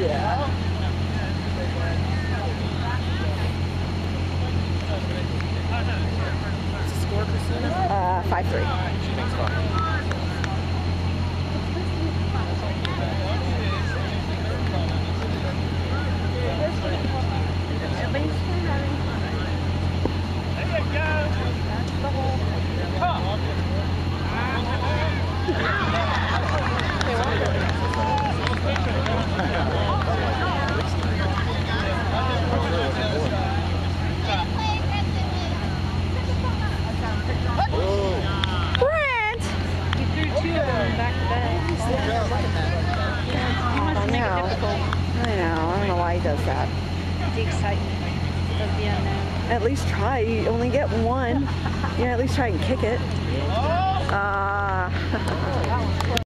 Yeah. What's the score, Christina? 5-3. She makes fun. I don't know why he does that. The excitement of the unknown. At least try. You only get one. Yeah, at least try and kick it.